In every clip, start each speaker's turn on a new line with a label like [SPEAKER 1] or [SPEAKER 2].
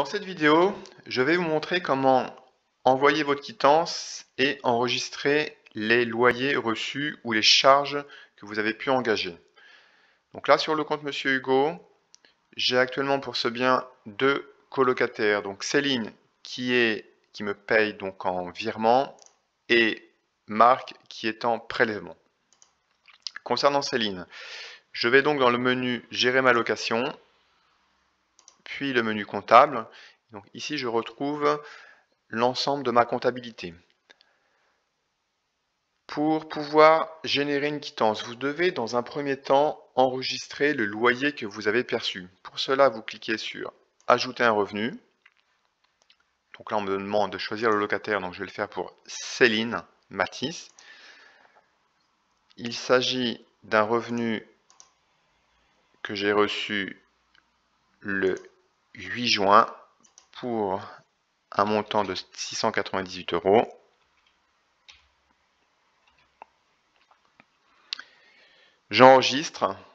[SPEAKER 1] Dans cette vidéo, je vais vous montrer comment envoyer votre quittance et enregistrer les loyers reçus ou les charges que vous avez pu engager. Donc là, sur le compte Monsieur Hugo, j'ai actuellement pour ce bien deux colocataires. Donc Céline qui me paye donc en virement et Marc qui est en prélèvement. Concernant Céline, je vais donc dans le menu Gérer ma location, puis le menu comptable. Donc ici, je retrouve l'ensemble de ma comptabilité. Pour pouvoir générer une quittance, vous devez dans un premier temps enregistrer le loyer que vous avez perçu. Pour cela, vous cliquez sur Ajouter un revenu. Donc là, on me demande de choisir le locataire, donc je vais le faire pour Céline Matisse. Il s'agit d'un revenu que j'ai reçu le 8 juin pour un montant de 698 €. J'enregistre.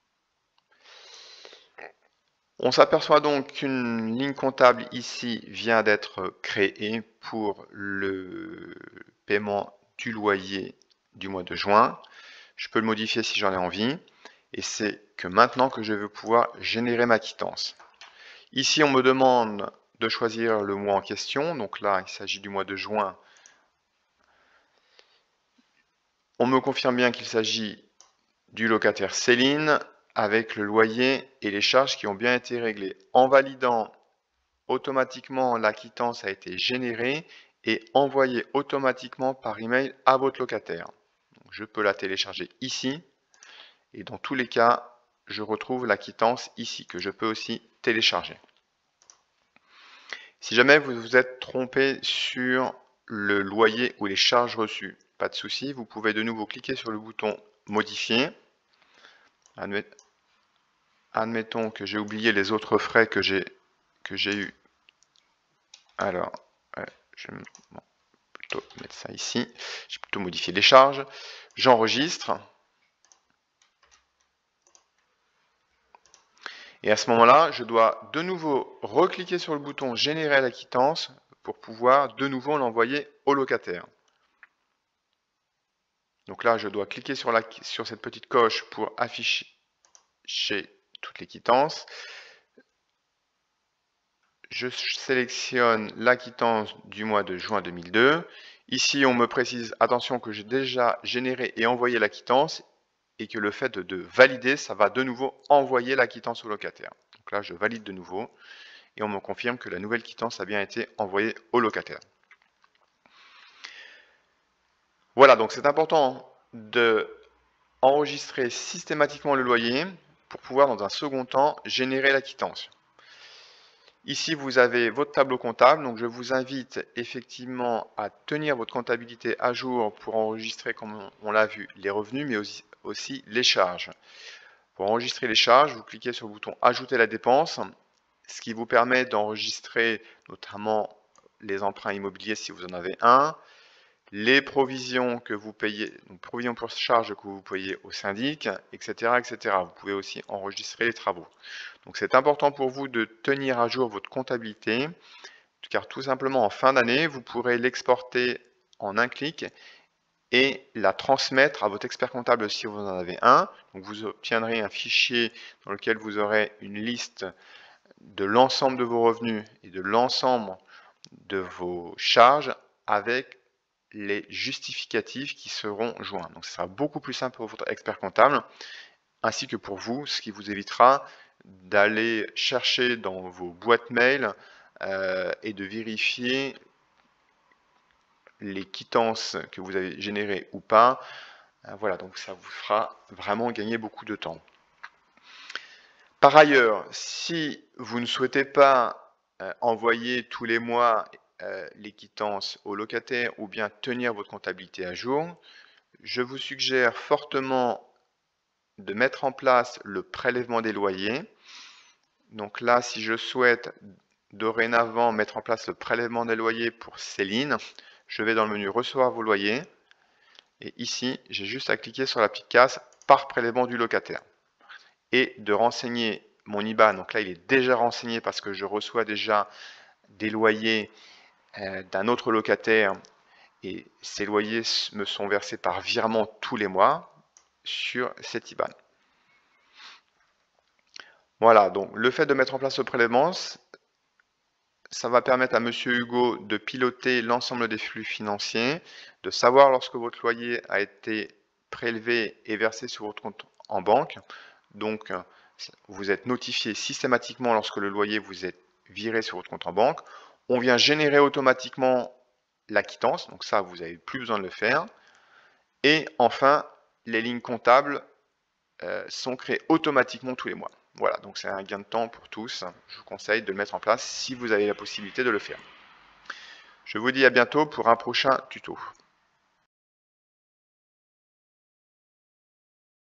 [SPEAKER 1] On s'aperçoit donc qu'une ligne comptable ici vient d'être créée pour le paiement du loyer du mois de juin. Je peux le modifier si j'en ai envie. Et c'est que maintenant que je vais pouvoir générer ma quittance. Ici, on me demande de choisir le mois en question. Donc là, il s'agit du mois de juin. On me confirme bien qu'il s'agit du locataire Céline avec le loyer et les charges qui ont bien été réglées. En validant, automatiquement la quittance a été générée et envoyée automatiquement par email à votre locataire. Donc, je peux la télécharger ici et dans tous les cas, je retrouve la quittance ici que je peux aussi télécharger. Si jamais vous vous êtes trompé sur le loyer ou les charges reçues, pas de souci, vous pouvez de nouveau cliquer sur le bouton Modifier. Admettons que j'ai oublié les autres frais que j'ai eu. Alors, je vais plutôt mettre ça ici. Je vais plutôt modifier les charges. J'enregistre. Et à ce moment-là, je dois de nouveau recliquer sur le bouton Générer la quittance pour pouvoir de nouveau l'envoyer au locataire. Donc là, je dois cliquer sur cette petite coche pour afficher toutes les quittances. Je sélectionne la quittance du mois de juin 2002. Ici, on me précise, attention, que j'ai déjà généré et envoyé la quittance et que le fait de valider, ça va de nouveau envoyer la quittance au locataire. Donc là, je valide de nouveau et on me confirme que la nouvelle quittance a bien été envoyée au locataire. Voilà, donc c'est important de enregistrer systématiquement le loyer pour pouvoir, dans un second temps, générer la quittance. Ici, vous avez votre tableau comptable, donc je vous invite effectivement à tenir votre comptabilité à jour pour enregistrer, comme on l'a vu, les revenus, mais aussi les charges. Pour enregistrer les charges, vous cliquez sur le bouton « Ajouter la dépense », ce qui vous permet d'enregistrer notamment les emprunts immobiliers si vous en avez un, les provisions que vous payez, donc provisions pour charges que vous payez au syndic, etc., etc. Vous pouvez aussi enregistrer les travaux. Donc c'est important pour vous de tenir à jour votre comptabilité, car tout simplement en fin d'année, vous pourrez l'exporter en un clic et la transmettre à votre expert comptable si vous en avez un. Donc vous obtiendrez un fichier dans lequel vous aurez une liste de l'ensemble de vos revenus et de l'ensemble de vos charges avec les justificatifs qui seront joints. Donc ce sera beaucoup plus simple pour votre expert comptable ainsi que pour vous, ce qui vous évitera d'aller chercher dans vos boîtes mail et de vérifier les quittances que vous avez générées ou pas. Voilà, donc ça vous fera vraiment gagner beaucoup de temps. Par ailleurs, si vous ne souhaitez pas envoyer tous les mois les quittances aux locataires ou bien tenir votre comptabilité à jour, je vous suggère fortement de mettre en place le prélèvement des loyers. Donc là, si je souhaite dorénavant mettre en place le prélèvement des loyers pour Céline, je vais dans le menu Recevoir vos loyers. Et ici, j'ai juste à cliquer sur la petite case Par prélèvement du locataire. Et de renseigner mon IBAN, donc là il est déjà renseigné parce que je reçois déjà des loyers d'un autre locataire et ces loyers me sont versés par virement tous les mois sur cet IBAN. Voilà, donc le fait de mettre en place ce prélèvement, ça va permettre à Monsieur Hugo de piloter l'ensemble des flux financiers, de savoir lorsque votre loyer a été prélevé et versé sur votre compte en banque. Donc, vous êtes notifié systématiquement lorsque le loyer vous est viré sur votre compte en banque. On vient générer automatiquement la quittance, donc ça, vous n'avez plus besoin de le faire. Et enfin, les lignes comptables sont créées automatiquement tous les mois. Voilà, donc c'est un gain de temps pour tous. Je vous conseille de le mettre en place si vous avez la possibilité de le faire. Je vous dis à bientôt pour un prochain tuto.